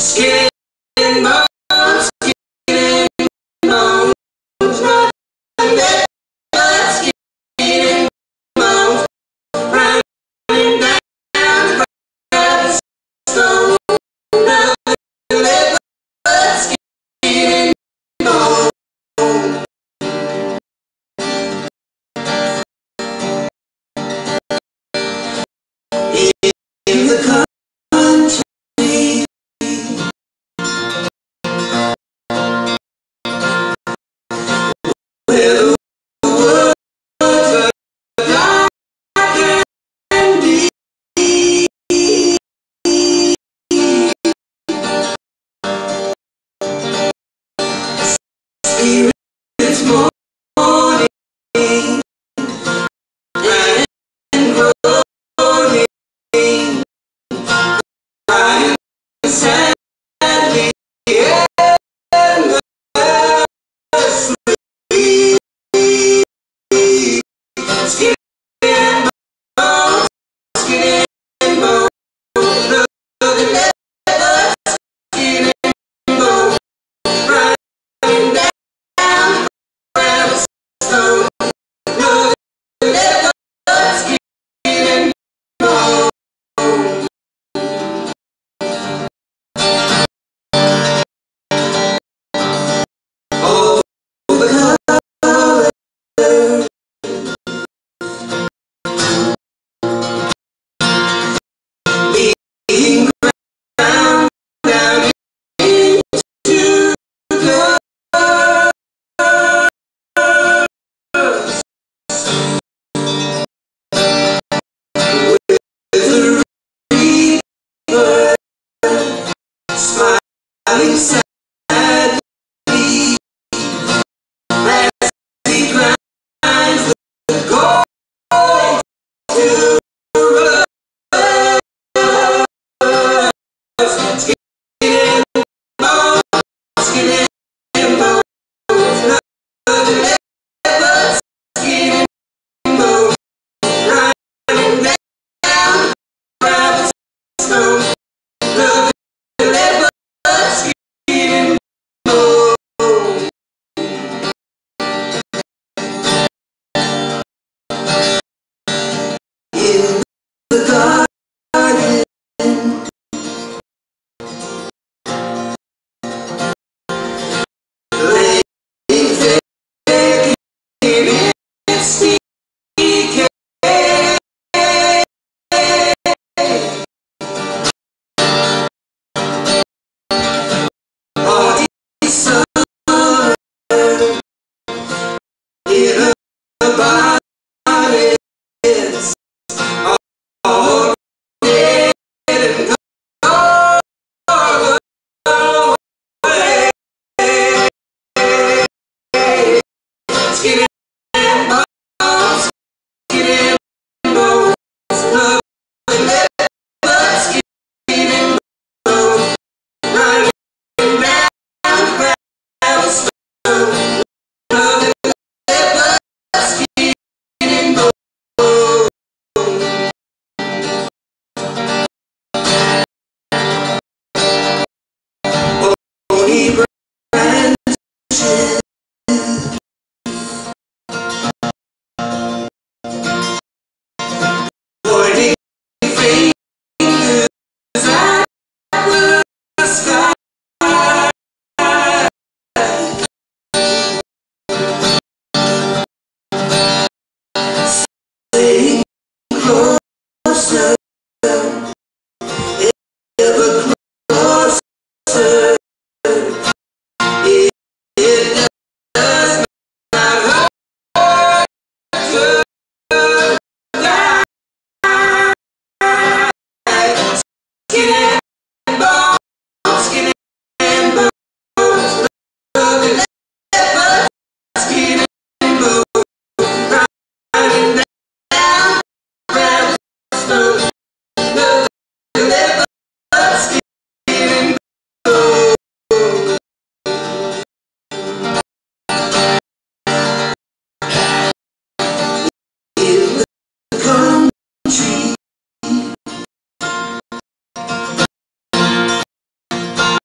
Skin and bones, skin and bones, nothing but skin and bones, running down the gravel stone, nothing but skin and bones. In the country, where the woods are dark and deep, spirits mourning and groaning, crying sadly endlessly. Skin and bones, skin and bones, nothing but skin and bones, running down gravel stone, nothing but skin and bones. All the color, being ground down into the with the reaper smiling sadly as he grinds the gold to rust. Skin and bones, skin and bones, nothing but skin and bones, running down gravel stone, nothing but skin and bones. In the garden, laying there in its decay, all December in a body is all dead and gone away. Skin and bones, skin and bones, nothing but skin and bones, running down gravel stone, nothing but skin and bones. Bony branches, pointing fingers at the sky, saying closer, ever closer. It does not hurt to die. Skin and bones, skin and bones, nothing but skin and bones, running down gravel stone, nothing but skin and bones. In the country,